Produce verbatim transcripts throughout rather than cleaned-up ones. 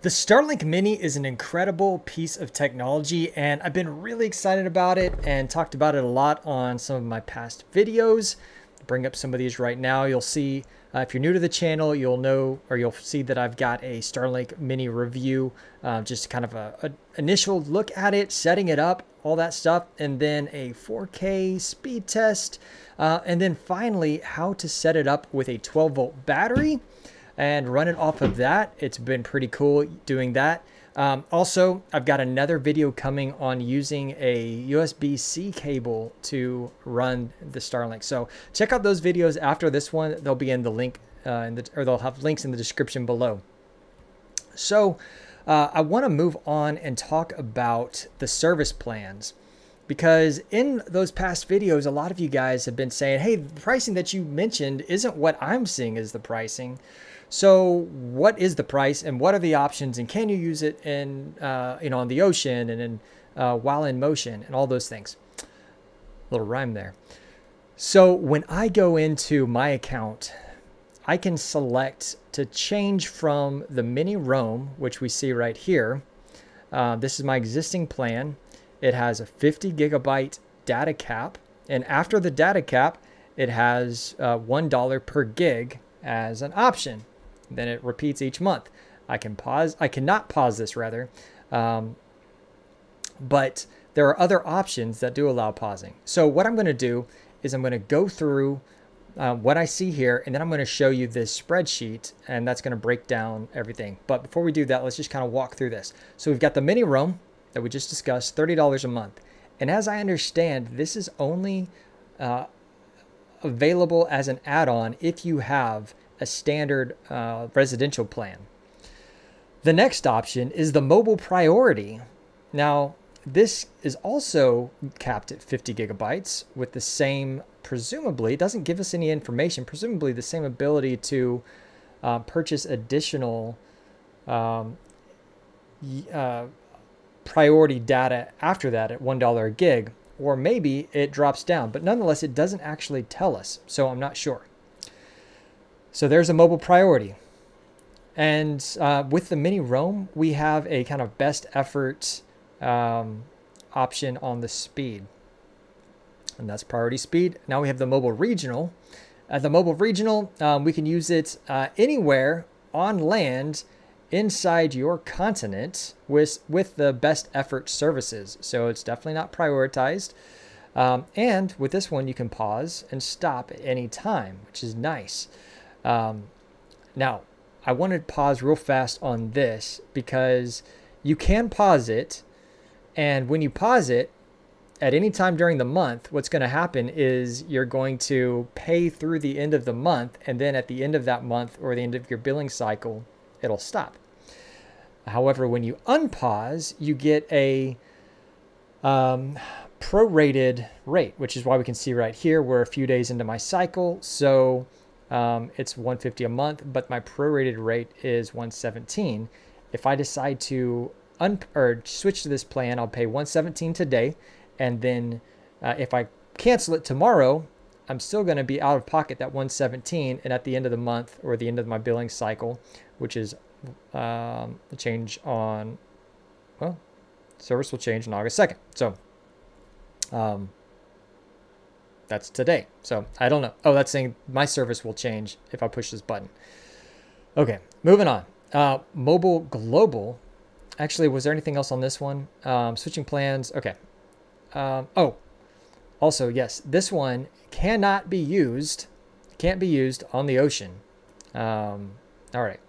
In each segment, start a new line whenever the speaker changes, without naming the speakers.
The Starlink Mini is an incredible piece of technology, and I've been really excited about it and talked about it a lot on some of my past videos. I'll bring up some of these right now. You'll see, uh, if you're new to the channel, you'll know, or you'll see that I've got a Starlink Mini review, uh, just kind of a, a initial look at it, setting it up, all that stuff, and then a four K speed test, uh, and then finally how to set it up with a twelve volt battery and run it off of that. It's been pretty cool doing that. Um, also, I've got another video coming on using a U S B C cable to run the Starlink. So check out those videos after this one. They'll be in the link, uh, in the, or they'll have links in the description below. So uh, I want to move on and talk about the service plans, because in those past videos, a lot of you guys have been saying, hey, the pricing that you mentioned isn't what I'm seeing as the pricing. So what is the price and what are the options, and can you use it in, uh, you know, on the ocean and in, uh, while in motion and all those things? Little rhyme there. So when I go into my account, I can select to change from the mini roam, which we see right here. Uh, this is my existing plan. It has a fifty gigabyte data cap, and after the data cap, it has uh, one dollar per gig as an option. Then it repeats each month. I can pause. I cannot pause this rather, um, but there are other options that do allow pausing. So what I'm going to do is I'm going to go through uh, what I see here, and then I'm going to show you this spreadsheet, and that's going to break down everything. But before we do that, let's just kind of walk through this. So we've got the mini roam that we just discussed, thirty dollars a month. And as I understand, this is only uh, available as an add-on if you have a standard uh, residential plan. The next option is the mobile priority. Now, this is also capped at fifty gigabytes with the same, presumably, it doesn't give us any information, presumably the same ability to uh, purchase additional um, uh, priority data after that at one dollar a gig, or maybe it drops down, but nonetheless, it doesn't actually tell us, so I'm not sure. So there's a mobile priority. And uh, with the mini roam, we have a kind of best effort um, option on the speed. And that's priority speed. Now we have the mobile regional. At the mobile regional, um, we can use it uh, anywhere on land inside your continent with, with the best effort services. So it's definitely not prioritized. Um, and with this one, you can pause and stop at any time, which is nice. Um, now, I want to pause real fast on this because you can pause it, and when you pause it at any time during the month, what's going to happen is you're going to pay through the end of the month, and then at the end of that month or the end of your billing cycle, it'll stop. However, when you unpause, you get a um, prorated rate, which is why we can see right here, we're a few days into my cycle. So Um, it's one hundred fifty dollars a month, but my prorated rate is one hundred seventeen dollars. If I decide to un or switch to this plan, I'll pay one hundred seventeen dollars today, and then uh, if I cancel it tomorrow, I'm still going to be out of pocket that one hundred seventeen dollars, and at the end of the month or the end of my billing cycle, which is um, the change on, well, service will change on August second. So, um, that's today. So I don't know. Oh, that's saying my service will change if I push this button. Okay, moving on. Uh, mobile global. Actually, was there anything else on this one? Um, switching plans. Okay. Um, oh, also, yes, this one cannot be used. Can't be used on the ocean. Um, all right.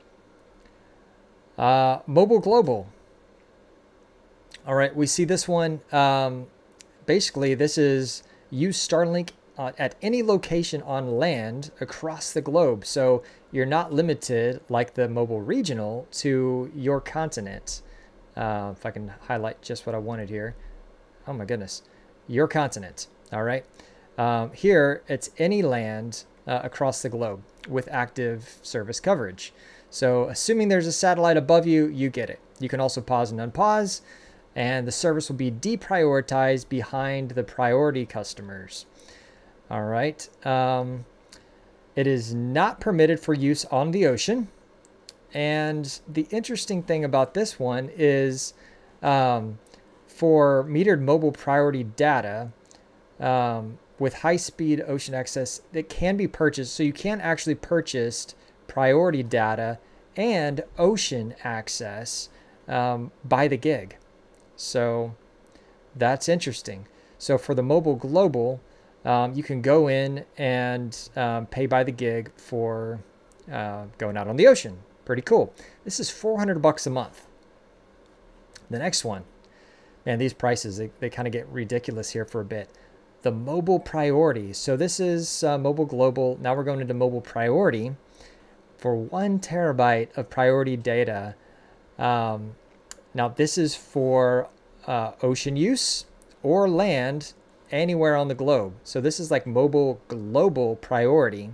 Uh, mobile global. All right, we see this one. Um, basically, this is use Starlink uh, at any location on land across the globe. So you're not limited like the mobile regional to your continent. Uh, if I can highlight just what I wanted here. Oh my goodness. Your continent. All right. Um, here it's any land uh, across the globe with active service coverage. So assuming there's a satellite above you, you get it. You can also pause and unpause, and the service will be deprioritized behind the priority customers. All right. Um, it is not permitted for use on the ocean. And the interesting thing about this one is um, for metered mobile priority data um, with high-speed ocean access, it can be purchased. So you can actually purchase priority data and ocean access um, by the gig. So that's interesting. So for the mobile global, um, you can go in and um, pay by the gig for uh, going out on the ocean. Pretty cool. This is four hundred bucks a month. The next one, man, these prices, they, they kind of get ridiculous here for a bit. The mobile priority. So this is uh, mobile global. Now we're going into mobile priority for one terabyte of priority data. Um, now this is for uh, ocean use or land anywhere on the globe. So this is like mobile global priority,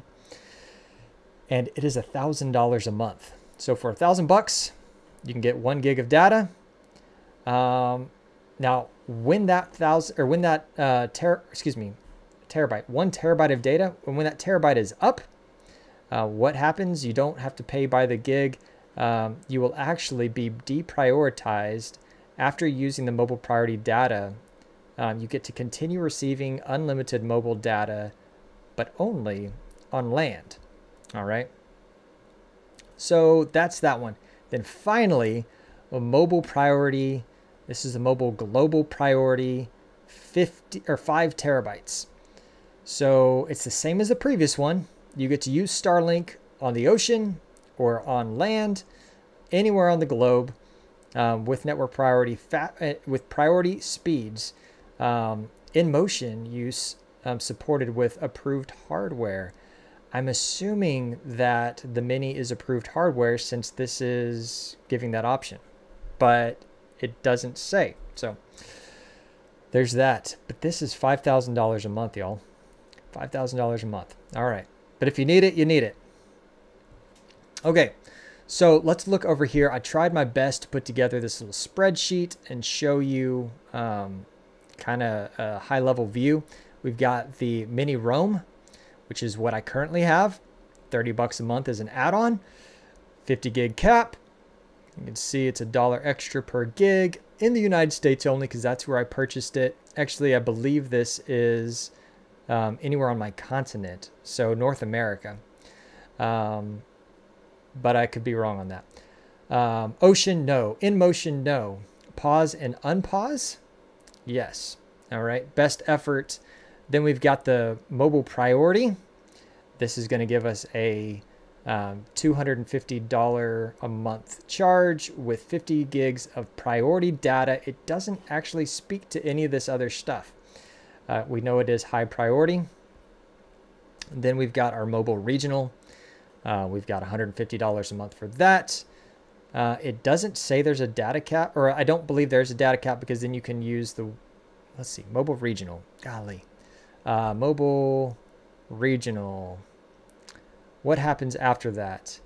and it is a thousand dollars a month. So for a thousand bucks, you can get one gig of data. Um, now, when that thousand or when that uh, ter excuse me, terabyte, one terabyte of data, when that terabyte is up, uh, what happens? You don't have to pay by the gig. Um, you will actually be deprioritized after using the mobile priority data. Um, you get to continue receiving unlimited mobile data, but only on land. All right. So that's that one. Then finally, a mobile priority. This is a mobile global priority, fifty or five terabytes. So it's the same as the previous one. You get to use Starlink on the ocean or on land, anywhere on the globe, um, with network priority fat, uh, with priority speeds. Um, in motion use um, supported with approved hardware. I'm assuming that the Mini is approved hardware since this is giving that option, but it doesn't say. So there's that. But this is five thousand dollars a month, y'all. five thousand dollars a month. All right. But if you need it, you need it. Okay. So let's look over here. I tried my best to put together this little spreadsheet and show you um, kind of a high level view. We've got the Mini Roam, which is what I currently have. thirty bucks a month as an add-on, fifty gig cap. You can see it's a dollar extra per gig in the United States only because that's where I purchased it. Actually, I believe this is um, anywhere on my continent, so North America. Um, but I could be wrong on that. Um, ocean, no. In motion, no. Pause and unpause, yes. All right, best effort. Then we've got the mobile priority. This is going to give us a um, two hundred fifty dollars a month charge with fifty gigs of priority data. It doesn't actually speak to any of this other stuff. Uh, we know it is high priority. And then we've got our mobile regional. Uh, we've got one hundred fifty dollars a month for that. Uh, it doesn't say there's a data cap, or I don't believe there's a data cap because then you can use the, let's see, mobile regional. Golly. Uh, mobile regional. What happens after that?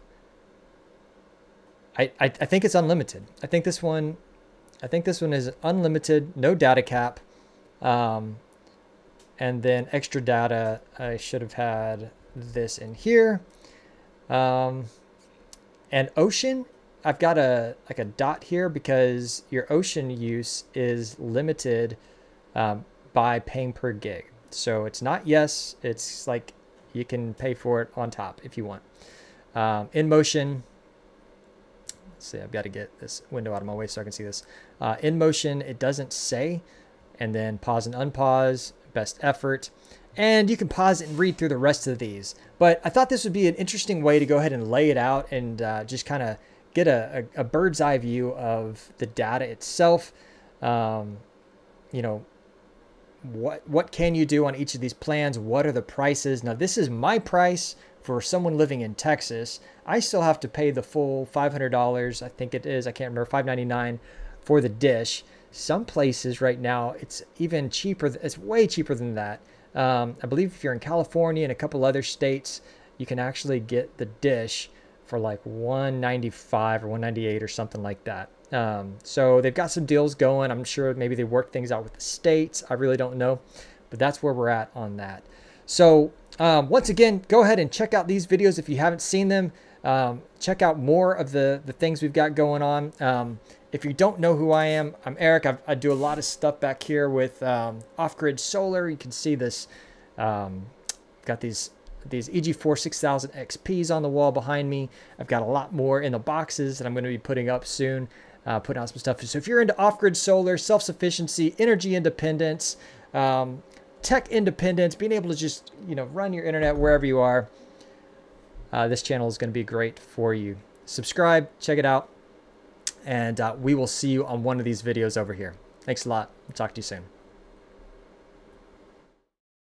I, I I think it's unlimited. I think this one, I think this one is unlimited, no data cap, um, and then extra data. I should have had this in here, um, and ocean. I've got a like a dot here because your ocean use is limited um, by paying per gig. So it's not yes, it's like you can pay for it on top if you want. Um, in motion, let's see, I've got to get this window out of my way so I can see this. Uh, in motion, it doesn't say, and then pause and unpause, best effort. And you can pause it and read through the rest of these. But I thought this would be an interesting way to go ahead and lay it out and uh, just kind of get a, a, a bird's eye view of the data itself. Um, you know, what what can you do on each of these plans? What are the prices? Now, this is my price for someone living in Texas. I still have to pay the full five hundred dollars. I think it is. I can't remember. five ninety-nine for the dish. Some places right now, it's even cheaper. It's way cheaper than that. Um, I believe if you're in California and a couple other states, you can actually get the dish for like one ninety-five or one ninety-eight or something like that. Um, so they've got some deals going. I'm sure maybe they work things out with the states. I really don't know, but that's where we're at on that. So um, once again, go ahead and check out these videos if you haven't seen them. Um, check out more of the, the things we've got going on. Um, if you don't know who I am, I'm Eric. I've, I do a lot of stuff back here with um, off-grid solar. You can see this. Um, got these these E G four six thousand X Ps on the wall behind me. I've got a lot more in the boxes that I'm going to be putting up soon, uh, putting out some stuff. So if you're into off-grid solar, self-sufficiency, energy independence, um, tech independence, being able to just, you know, run your internet wherever you are, uh, this channel is going to be great for you. Subscribe, check it out, and uh, we will see you on one of these videos over here. Thanks a lot. I'll talk to you soon.